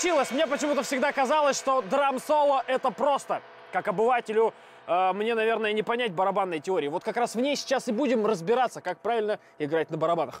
случилось. Мне почему-то всегда казалось, что драм-соло это просто. Как обывателю мне, наверное, не понять барабанной теории. Вот как раз в ней сейчас и будем разбираться, как правильно играть на барабанах.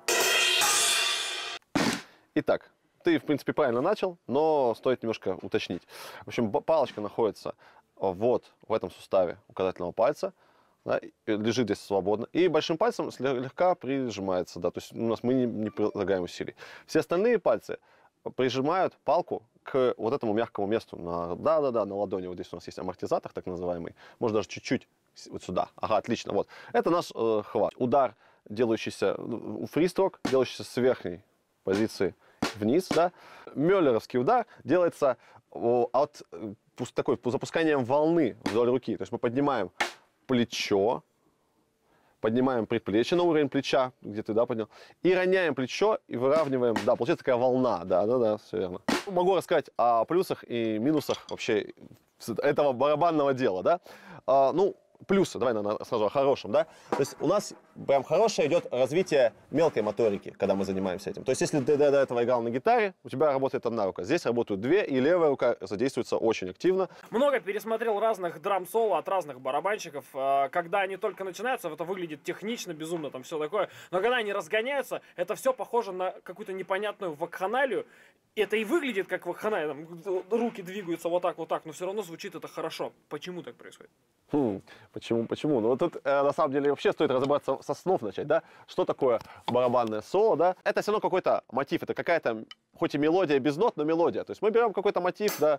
Итак, ты, в принципе, правильно начал, но стоит немножко уточнить. В общем, палочка находится вот в этом суставе указательного пальца, да, лежит здесь свободно, и большим пальцем слегка прижимается, да, то есть мы не прилагаем усилий. Все остальные пальцы прижимают палку к вот этому мягкому месту, на ладони. Вот здесь у нас есть амортизатор, так называемый, может даже чуть-чуть вот сюда. Ага, отлично, вот. Это наш хват. Удар, делающийся, фристрок, делающийся с верхней позиции вниз, да. Мюллеровский удар делается от запусканием волны вдоль руки. То есть мы поднимаем плечо, поднимаем предплечье на уровень плеча, где ты, да, поднял, и роняем плечо и выравниваем, да, получается такая волна, да, все верно. Могу рассказать о плюсах и минусах вообще этого барабанного дела, да. Ну, плюсы, давай сразу о хорошем, да. То есть у нас прям хорошее идет развитие мелкой моторики, когда мы занимаемся этим. То есть если ты до этого играл на гитаре, у тебя работает одна рука. Здесь работают две, и левая рука задействуется очень активно. Много пересмотрел разных драм-соло от разных барабанщиков. Когда они только начинаются, это выглядит технично, безумно, там все такое. Но когда они разгоняются, это все похоже на какую-то непонятную вакханалию. Это и выглядит как вакханалия, там руки двигаются вот так, но все равно звучит это хорошо. Почему так происходит? Почему? Ну вот тут на самом деле вообще стоит разобраться со снов начать, да? Что такое барабанное соло, да? Это все равно какой-то мотив, это какая-то, хоть и мелодия без нот, но мелодия. То есть мы берем какой-то мотив, да.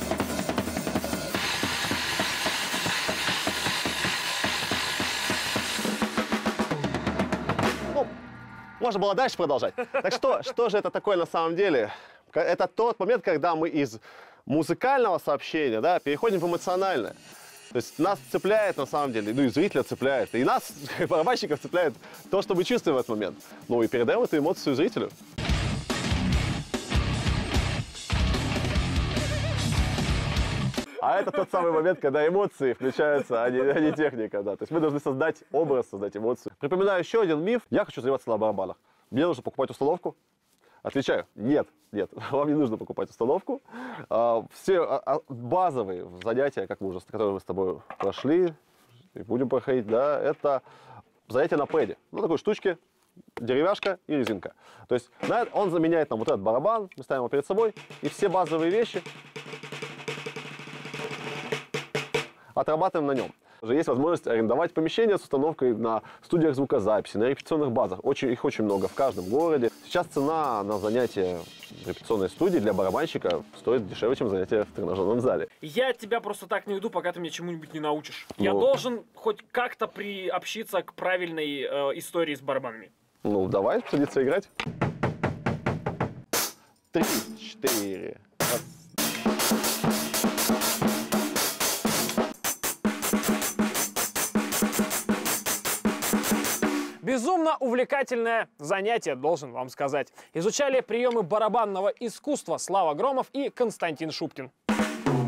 Ну, можно было дальше продолжать. Так что же это такое на самом деле? Это тот момент, когда мы из музыкального сообщения, да, переходим в эмоциональное. То есть нас цепляет на самом деле, ну и зрителя цепляет, и нас, барабанщиков, цепляет то, что мы чувствуем в этот момент. Ну и передаем эту эмоцию зрителю. А это тот самый момент, когда эмоции включаются, а не техника, да. То есть мы должны создать образ, создать эмоцию. Припоминаю еще один миф. Я хочу заниматься на барабанах. Мне нужно покупать установку. Отвечаю, нет, вам не нужно покупать установку. Все базовые занятия, которые мы с тобой прошли и будем проходить, да, это занятия на пэде. Ну, такой штучке, деревяшка и резинка. То есть он заменяет нам вот этот барабан, мы ставим его перед собой, и все базовые вещи отрабатываем на нем. Есть возможность арендовать помещение с установкой на студиях звукозаписи, на репетиционных базах. Их очень много в каждом городе. Сейчас цена на занятие в репетиционной студии для барабанщика стоит дешевле, чем занятие в тренажерном зале. Я тебя просто так не уйду, пока ты меня чему-нибудь не научишь. Я должен хоть как-то приобщиться к правильной истории с барабанами. Ну, давай садиться играть. 3, 4, раз. Безумно увлекательное занятие, должен вам сказать. Изучали приемы барабанного искусства Слава Громов и Константин Шубкин.